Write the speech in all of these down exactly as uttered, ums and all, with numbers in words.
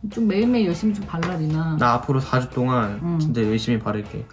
좀 매일매일 열심히 좀 발라, 리나. 나 앞으로 사 주 동안 응. 진짜 열심히 바를게.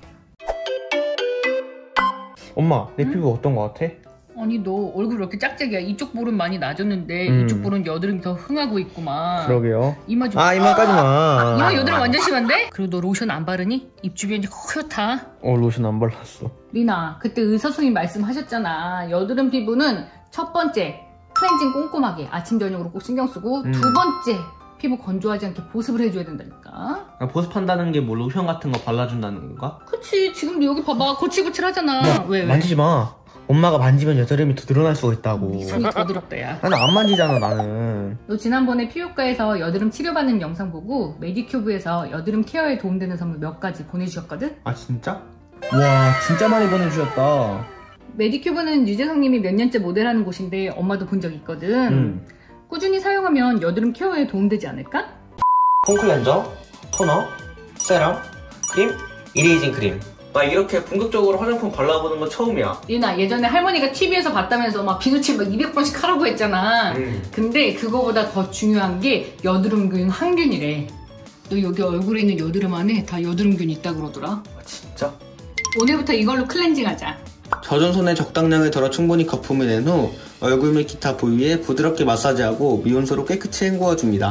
엄마, 내 응? 피부 어떤 거 같아? 아니, 너 얼굴 왜 이렇게 짝짝이야? 이쪽 볼은 많이 나아졌는데 음. 이쪽 볼은 여드름이 더 흥하고 있구만. 그러게요. 이마 좀. 아, 이마까지 마. 이마 여드름 완전 심한데? 그리고 너 로션 안 바르니? 입 주변이 허옇다. 어, 로션 안 발랐어. 리나, 그때 의사 선생님 말씀하셨잖아. 여드름 피부는 첫 번째, 클렌징 꼼꼼하게 아침 저녁으로 꼭 신경 쓰고 음. 두 번째, 피부 건조하지 않게 보습을 해줘야 된다니까. 아, 보습한다는 게 뭐 로션 같은 거 발라준다는 건가? 그치. 지금도 여기 봐봐. 거칠거칠하잖아. 야, 왜, 왜? 만지지 마. 엄마가 만지면 여드름이 더 늘어날 수가 있다고. 손이 더 더럽다, 야. 나는 안 만지잖아, 나는. 너 지난번에 피부과에서 여드름 치료받는 영상 보고 메디큐브에서 여드름 케어에 도움되는 선물 몇 가지 보내주셨거든? 아, 진짜? 와, 진짜 많이 보내주셨다. 메디큐브는 유재석님이 몇 년째 모델하는 곳인데 엄마도 본 적 있거든. 음. 꾸준히 사용하면 여드름 케어에 도움되지 않을까? 폼클렌저, 토너, 세럼, 크림, 이레이징 크림. 나 이렇게 본격적으로 화장품 발라보는 건 처음이야. 리나, 예전에 할머니가 티비에서 봤다면서 막 비누칠 막 이백 번씩 하라고 했잖아. 음. 근데 그거보다 더 중요한 게 여드름균 항균이래. 너 여기 얼굴에 있는 여드름 안에 다 여드름균이 있다 그러더라. 아, 진짜? 오늘부터 이걸로 클렌징 하자. 젖은 손에 적당량을 덜어 충분히 거품을 낸 후 얼굴 및 기타 부위에 부드럽게 마사지하고 미온수로 깨끗이 헹구어줍니다.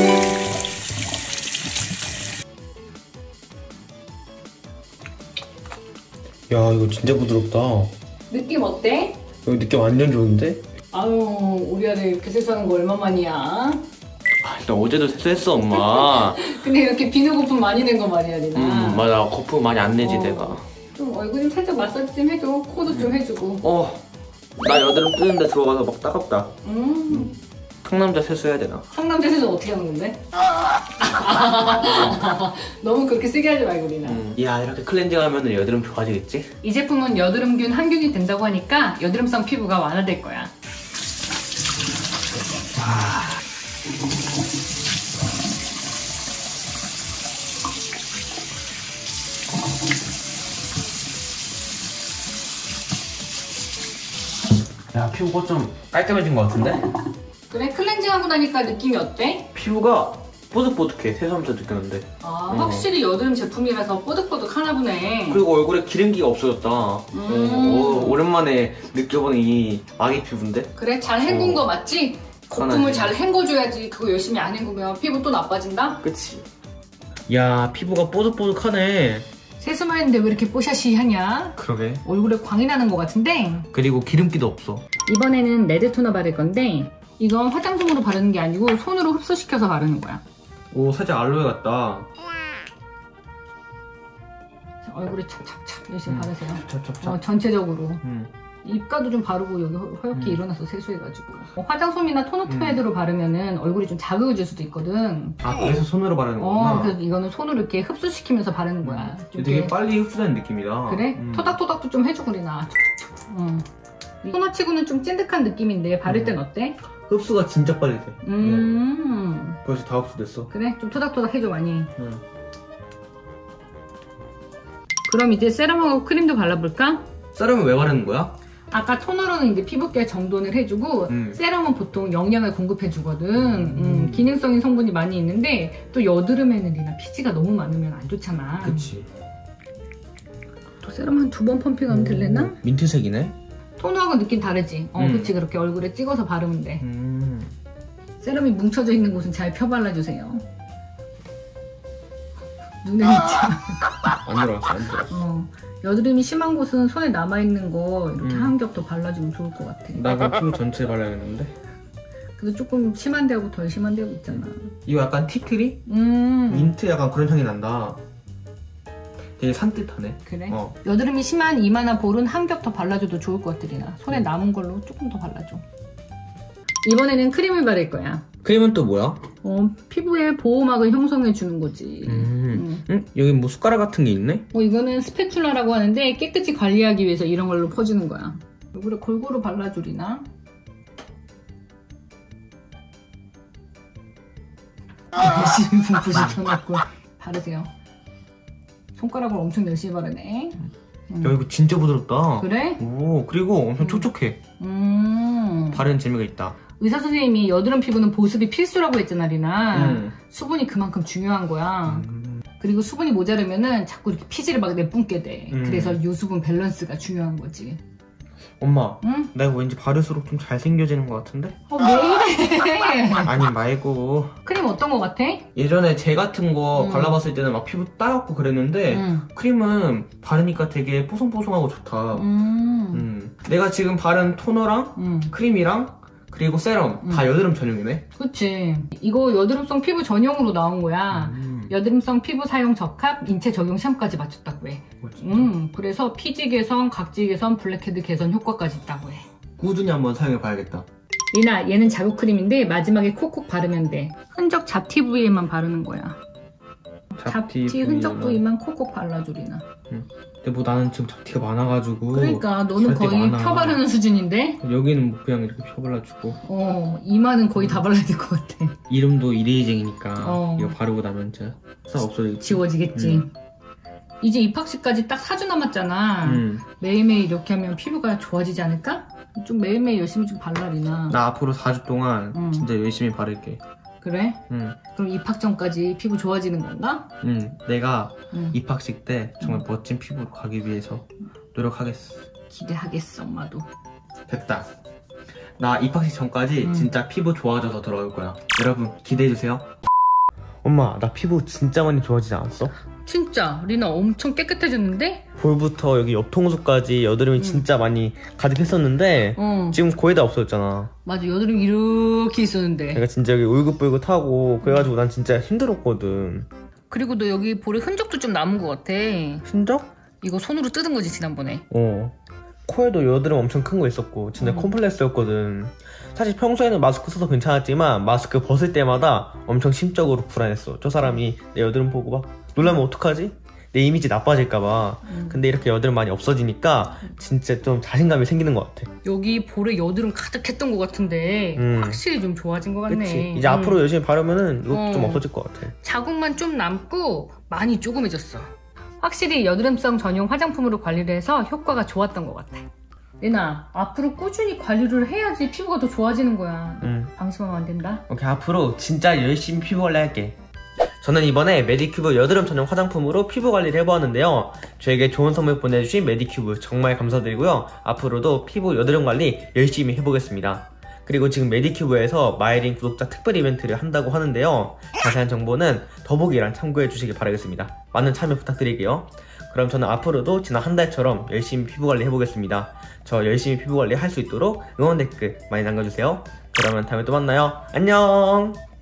야, 이거 진짜 부드럽다. 느낌 어때? 여기 느낌 완전 좋은데? 아유, 우리 아들 이렇게 세수하는 거 얼마만이야? 아, 나 어제도 세수했어, 엄마. 근데 이렇게 비누 거품 많이 낸 거 말이야, 리나. 음, 맞아. 거품 많이 안 내지, 어. 내가. 좀 얼굴 좀 살짝 마사지 좀 해줘. 코도 음. 좀 해주고. 어, 나 여드름 뜨는데 들어가서 막 따갑다. 음. 상남자 세수해야 되나? 상남자 세수 어떻게 하는 건데? 너무 그렇게 세게 하지 말고, 리나. 음. 야, 이렇게 클렌징 하면 여드름 좋아지겠지? 이 제품은 여드름균 항균이 된다고 하니까 여드름성 피부가 완화될 거야. 와. 야, 피부가 좀 깔끔해진 것 같은데? 그래? 클렌징하고 나니까 느낌이 어때? 피부가 뽀득뽀득해. 세수하면서 느꼈는데. 아, 어. 확실히 여드름 제품이라서 뽀득뽀득 하나 보네. 그리고 얼굴에 기름기가 없어졌다. 음. 어, 오랜만에 느껴보는 이 아기 피부인데? 그래? 잘 헹군 어. 거 맞지? 거품을 잘 헹궈줘야지. 그거 열심히 안 헹구면 피부 또 나빠진다? 그치. 야, 피부가 뽀득뽀득하네. 세수만 했는데 왜 이렇게 뽀샤시하냐? 그러게. 얼굴에 광이 나는 것 같은데? 그리고 기름기도 없어. 이번에는 레드 토너 바를 건데 이건 화장솜으로 바르는 게 아니고 손으로 흡수시켜서 바르는 거야. 오, 살짝 알로에 같다. 얼굴에 찹찹찹 열심히 음, 바르세요. 찹찹찹. 어, 전체적으로. 음. 입가도 좀 바르고 여기 허옇게 음. 일어나서 세수해가지고. 어, 화장솜이나 토너 패드로 음. 바르면은 얼굴이 좀 자극을 줄 수도 있거든. 아, 그래서 손으로 바르는 거구나. 어, 그래서 이거는 손으로 이렇게 흡수시키면서 바르는 거야. 음. 되게 이렇게... 빨리 흡수되는 느낌이다. 그래? 음. 토닥토닥도 좀 해주고 그러나. 음. 토너 치고는 좀 찐득한 느낌인데 바를 땐 어때? 흡수가 진짜 빨리 돼. 음. 네. 벌써 다 흡수됐어. 그래? 좀 토닥토닥 해줘 많이. 음. 그럼 이제 세럼하고 크림도 발라볼까? 세럼은 왜 바르는 거야? 아까 토너로는 이제 피부결 정돈을 해주고 음. 세럼은 보통 영양을 공급해주거든. 음. 음, 기능성인 성분이 많이 있는데 또 여드름에는 리나 피지가 너무 많으면 안 좋잖아. 그치. 또 세럼 한 두 번 펌핑하면 될래나? 민트색이네? 토너하고 느낌 다르지? 어, 음. 그치. 그렇게 얼굴에 찍어서 바르면 돼. 음. 세럼이 뭉쳐져 있는 곳은 잘 펴 발라주세요. 눈에 있지 않고. 안 들어갔어, 안 들어갔어. 어. 여드름이 심한 곳은 손에 남아있는 거 이렇게 음. 한 겹 더 발라주면 좋을 것 같아. 나 그 피부 전체에 발라야겠는데? 그래도 조금 심한 데하고 덜 심한 데하고 있잖아. 이거 약간 티트리? 음. 민트 약간 그런 향이 난다. 되게 산뜻하네. 그래? 어. 여드름이 심한 이마나 볼은 한 겹 더 발라줘도 좋을 것 같아, 리나. 손에 남은 걸로 조금 더 발라줘. 이번에는 크림을 바를 거야. 크림은 또 뭐야? 어, 피부에 보호막을 형성해주는 거지. 음. 음. 응? 여기 뭐 숟가락 같은 게 있네? 어, 이거는 스패츌라라고 하는데 깨끗이 관리하기 위해서 이런 걸로 퍼주는 거야. 얼굴에 골고루 발라줘, 리나. 열심히 분부시켜놓고 바르세요. 손가락으로 엄청 열심히 바르네. 음. 야, 이거 진짜 부드럽다. 그래? 오, 그리고 엄청 촉촉해. 음. 바르는 재미가 있다. 의사 선생님이 여드름 피부는 보습이 필수라고 했잖아, 리나. 음. 수분이 그만큼 중요한 거야. 음. 그리고 수분이 모자르면은 자꾸 이렇게 피지를 막 내뿜게 돼. 음. 그래서 유수분 밸런스가 중요한 거지. 엄마, 응? 내가 왠지 바를수록 좀 잘생겨지는 것 같은데? 어, 왜 이래? 아니 말고 크림 어떤 거 같아? 예전에 젤 같은 거 음. 발라봤을 때는 막 피부 따갑고 그랬는데 음. 크림은 바르니까 되게 뽀송뽀송하고 좋다. 음. 음. 내가 지금 바른 토너랑 음. 크림이랑 그리고 세럼 다 여드름 전용이네? 그치. 이거 여드름성 피부 전용으로 나온 거야. 음. 여드름성 피부 사용 적합, 인체 적용 시험까지 맞췄다고 해. 어, 진짜? 음, 그래서 피지 개선, 각질 개선, 블랙헤드 개선 효과까지 있다고 해. 꾸준히 한번 사용해봐야겠다. 리나, 얘는 자극 크림인데 마지막에 콕콕 바르면 돼. 흔적 잡티 부위에만 바르는 거야. 잡티, 잡티 흔적 부위에만. 부위만 콕콕 발라줘, 리나. 근데 뭐 나는 지금 잡티가 많아가지고 그러니까 너는 잡티가 거의 많아. 펴 바르는 수준인데? 여기는 뭐 그냥 이렇게 펴발라주고 어, 이마는 거의 다 발라야 될 것 같아. 이름도 이레이징이니까 어. 이거 바르고 나면 진짜 싹 없어지겠지. 지워지겠지. 음. 이제 입학식까지 딱 사 주 남았잖아. 음. 매일매일 이렇게 하면 피부가 좋아지지 않을까? 좀 매일매일 열심히 좀 발라, 리나. 나 앞으로 사 주 동안 음. 진짜 열심히 바를게. 그래? 응. 그럼 입학 전까지 피부 좋아지는 건가? 응. 내가 응. 입학식 때 정말 멋진 피부로 가기 위해서 노력하겠어. 기대하겠어, 엄마도. 됐다. 나 입학식 전까지 음. 진짜 피부 좋아져서 돌아올 거야. 여러분 기대해주세요. 엄마, 나 피부 진짜 많이 좋아지지 않았어? 진짜 리나 엄청 깨끗해졌는데? 볼부터 여기 옆통수까지 여드름이 음. 진짜 많이 가득했었는데 어 지금 거의 다 없어졌잖아. 맞아, 여드름 이렇게 있었는데. 내가 진짜 여기 울긋불긋하고 그래가지고 난 진짜 힘들었거든. 그리고 너 여기 볼에 흔적도 좀 남은 것 같아. 흔적? 이거 손으로 뜯은 거지, 지난번에. 어. 코에도 여드름 엄청 큰 거 있었고 진짜 음. 콤플렉스였거든. 사실 평소에는 마스크 써서 괜찮았지만 마스크 벗을 때마다 엄청 심적으로 불안했어. 저 사람이 내 여드름 보고 막 놀라면 어떡하지? 내 이미지 나빠질까봐. 음. 근데 이렇게 여드름 많이 없어지니까 진짜 좀 자신감이 생기는 것 같아. 여기 볼에 여드름 가득했던 것 같은데 음. 확실히 좀 좋아진 것 같네. 그치? 이제 음. 앞으로 열심히 바르면은 이거 어. 좀 없어질 것 같아. 자국만 좀 남고 많이 조그매졌어. 확실히 여드름성 전용 화장품으로 관리를 해서 효과가 좋았던 것 같아. 리나, 앞으로 꾸준히 관리를 해야지 피부가 더 좋아지는 거야. 응. 방심하면 안 된다. 오케이, 앞으로 진짜 열심히 피부 관리 할게. 저는 이번에 메디큐브 여드름 전용 화장품으로 피부 관리를 해보았는데요. 저에게 좋은 선물 보내주신 메디큐브 정말 감사드리고요. 앞으로도 피부 여드름 관리 열심히 해보겠습니다. 그리고 지금 메디큐브에서 마이린 구독자 특별 이벤트를 한다고 하는데요. 자세한 정보는 더보기란 참고해 주시길 바라겠습니다. 많은 참여 부탁드릴게요. 그럼 저는 앞으로도 지난 한 달처럼 열심히 피부 관리 해보겠습니다. 저 열심히 피부 관리 할 수 있도록 응원 댓글 많이 남겨주세요. 그러면 다음에 또 만나요. 안녕!